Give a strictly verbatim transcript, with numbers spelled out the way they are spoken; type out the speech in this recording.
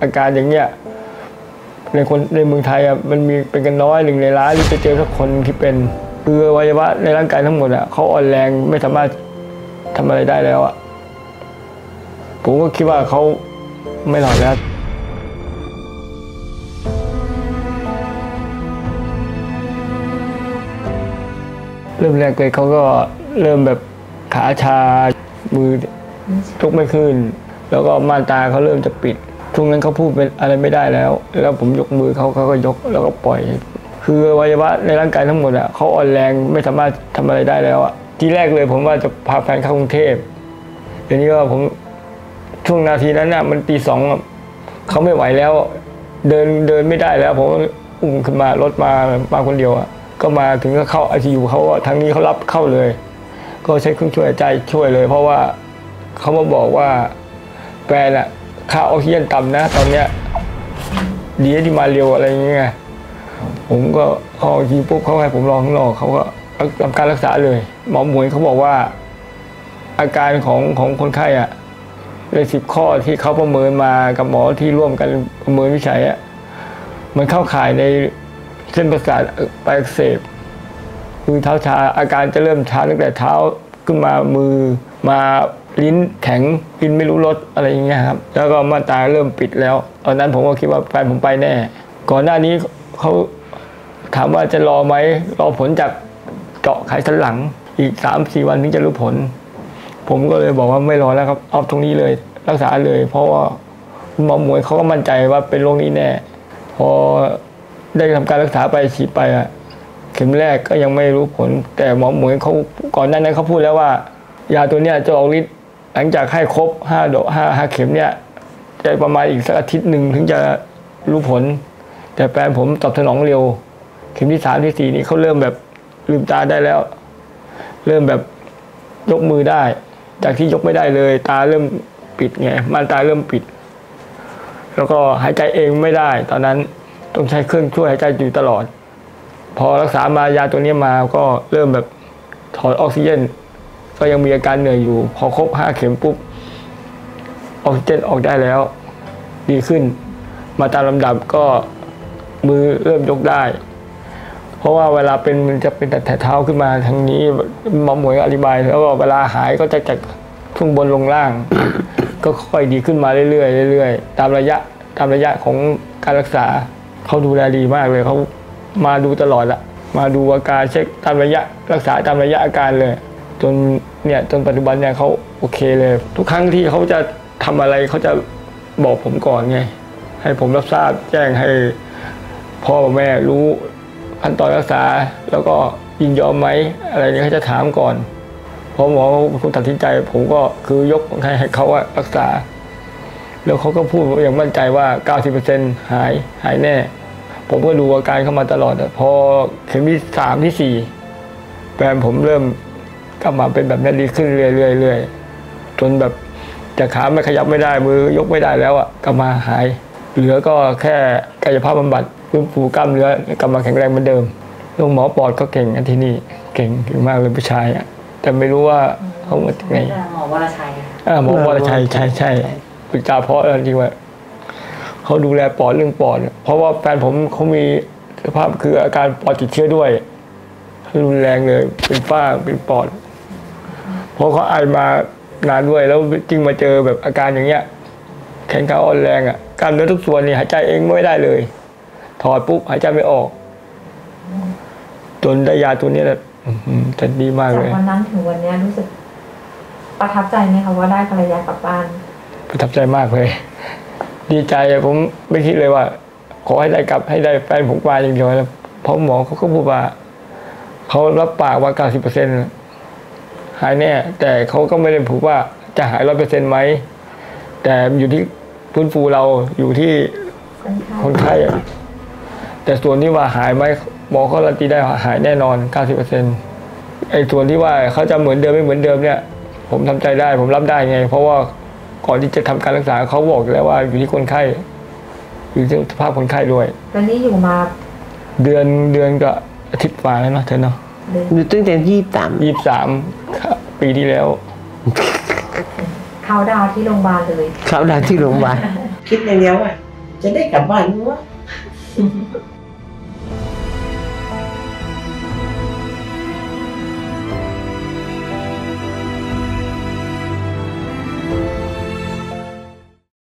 อาการอย่างเงี้ยในคนในเมืองไทยอ่ะมันมีเป็นกันน้อยหนึ่งในล้านที่จะเจอสักคนที่เป็นคืออวัยวะในร่างกายทั้งหมดอ่ะเขาอ่อนแรงไม่สามารถทำอะไรได้แล้วอ่ะผมก็คิดว่าเขาไม่รอดแล้วเริ่มแรกเลยเขาก็เริ่มแบบขาชามือยกไม่ขึ้นแล้วก็ม่านตาเขาเริ่มจะปิดช่วงนั้นเขาพูดเป็นอะไรไม่ได้แล้วแล้วผมยกมือเขาเขาก็ยกแล้วก็ปล่อยคืออวัยวะในร่างกายทั้งหมดอ่ะเขาอ่อนแรงไม่สามารถทำอะไรได้แล้วอ่ะทีแรกเลยผมว่าจะพาแฟนเข้ากรุงเทพเดี๋ยวนี้ว่าผมช่วงนาทีนั้นน่ะมันตีสองเขาไม่ไหวแล้วเดินเดินไม่ได้แล้วผมอุ้มขึ้นมารถมามาคนเดียวอ่ะก็มาถึงก็เข้าไอซียูเขาทางนี้เขารับเข้าเลยก็ใช้เครื่องช่วยหายใจช่วยเลยเพราะว่าเขามาบอกว่าแฟนอะค่าออกซิเจนต่ำนะตอนเนี้ยดีที่มาเร็วอะไรอย่างเงี้ยผมก็พอทีปุ๊บเขาให้ผมรอข้างนอกเขาก็ทำการรักษาเลยหมอหมวยเขาบอกว่าอาการของของคนไข้อะในสิบข้อที่เขาประเมินมากับหมอที่ร่วมกันประเมินวิจัยอะมันเข้าข่ายในเส้นประสาทไปอักเสบคือเท้าชาอาการจะเริ่มชาตั้งแต่เท้าขึ้นมามือมาลิ้นแข็งกินไม่รู้รสอะไรอย่างเงี้ยครับแล้วก็ม่านตาเริ่มปิดแล้วตอนนั้นผมก็คิดว่าแฟนผมไปแน่ก่อนหน้านี้เขาถามว่าจะรอไหมรอผลจากเจาะไขสันหลังอีกสามสี่วันถึงจะรู้ผลผมก็เลยบอกว่าไม่รอแล้วครับเอาตรงนี้เลยรักษาเลยเพราะว่าหมอหมวยเขาก็มั่นใจว่าเป็นโรคนี้แน่พอได้ทำการรักษาไปฉีดไปอะเข็มแรกก็ยังไม่รู้ผลแต่หมอหมวยเขาก่อนหน้านั้นเขาพูดแล้วว่ายาตัวเนี้ยจะออกฤทธิ์หลังจากให้ครบห้าโดสห้าห้าเข็มเนี่ยจะประมาณอีกสักอาทิตย์หนึ่งถึงจะรู้ผลแต่แฟนผมตอบสนองเร็วเข็มที่สามที่สี่นี้เขาเริ่มแบบลืมตาได้แล้วเริ่มแบบยกมือได้จากที่ยกไม่ได้เลยตาเริ่มปิดไงม่านตาเริ่มปิดแล้วก็หายใจเองไม่ได้ตอนนั้นต้องใช้เครื่องช่วยหายใจอยู่ตลอดพอรักษามายาตัวนี้มาก็เริ่มแบบถอดออกซิเจนก็ยังมีอาการเหนื่อยอยู่พอครบห้าเข็มปุ๊บออกซิเจนออกได้แล้วดีขึ้นมาตามลำดับก็มือเริ่มยกได้เพราะว่าเวลาเป็นมันจะเป็นแต่เท้าขึ้นมาทางนี้หมอหมวยอธิบายแล้วก็เวลาหายก็จะจากช่วงบนลงล่าง ก็ค่อยดีขึ้นมาเรื่อยๆเรื่อยๆตามระยะตามระยะของการรักษาเขาดูแลดีมากเลยเขามาดูตลอดละมาดูอาการเช็คตามระยะรักษาตามระยะอาการเลยจนเนี่ยจนปัจจุบันเนี่ยเขาโอเคเลยทุกครั้งที่เขาจะทำอะไรเขาจะบอกผมก่อนไงให้ผมรับทราบแจ้งให้พ่อแม่รู้ขั้นตอนรักษาแล้วก็ยินยอมไหมอะไรเนี่ยเขาจะถามก่อนพอหมอคุณตัดสินใจผมก็คือยกให้ให้เขารักษาแล้วเขาก็พูดอย่างมั่นใจว่า เก้าสิบเปอร์เซ็นต์ หายหายแน่ผมก็ดูอาการเข้ามาตลอดพอเข็มที่สามที่สี่แฟนผมเริ่มกลับมาเป็นแบบนี้ดีขึ้นเรื่อยๆจนแบบจะขาไม่ขยับไม่ได้มือยกไม่ได้แล้วอ่ะกลับมาหายเหลือก็แค่กายภาพบำบัดฟื้นฟูกล้ามเนื้อกลับมาแข็งแรงเหมือนเดิมโรงหมอปอดก็เก่งที่นี่เก่งเก่งมากเลยผู้ชายอ่ะแต่ไม่รู้ว่าเขามาจากไหนหมอวรชัยอ่าหมอวรชัยใช่ใช่ปรึกษาเพราะจริงว่าเขาดูแลปอดเรื่องปอดเพราะว่าแฟนผมเขามีสภาพคืออาการปอดติดเชื้อด้วยรุนแรงเลยเป็นฝ้าเป็นปอดเพราะเขาไอมานานด้วยแล้วจริงมาเจอแบบอาการอย่างเงี้ยแขนขาอ่อนแรงอ่ะกล้ามเนื้อทุกส่วนนี่หายใจเองไม่ได้เลยถอดปุ๊บหายใจไม่ออกจนได้ยาตัวนี้แหละจะดีมากเลยจากวันนั้นถึงวันนี้รู้สึกประทับใจไหมคะว่าได้ภรรยากลับบ้านประทับใจมากเลยดีใจผมไม่คิดเลยว่าขอให้ได้กลับให้ได้แฟนผมมาอย่างเดียวนะเพราะหมอเขาก็พูดว่าเขารับปากว่า เก้าสิบเปอร์เซ็นต์ หายแน่แต่เขาก็ไม่ได้พูดว่าจะหาย ร้อยเปอร์เซ็นต์ ไหมแต่อยู่ที่ฟื้นฟูเราอยู่ที่คนไข้แต่ส่วนที่ว่าหายไหมหมอเขาการันตีได้หายแน่นอน เก้าสิบเปอร์เซ็นต์ ไอ้ส่วนที่ว่าเขาจะเหมือนเดิมไม่เหมือนเดิมเนี่ยผมทำใจได้ผมรับได้ไงเพราะว่าก่อนที่จะทำการรักษาเขาบอกแล้วว่าอยู่ที่คนไข้อยู่ที่สภาพคนไข้ด้วยตอนนี้อยู่มาเดือนเดือนก็อาทิตย์กว่าแล้วเนาะเธอเนาะอยู่ตั้งแต่ยี่สิบสามยี่สิบสามปีที่แล้วเขาดาวที่โรงพยาบาลเลยเขาดาวที่โรงพยาบาลคิดอย่างเดียวว่าจะได้กลับบ้านหรือวะ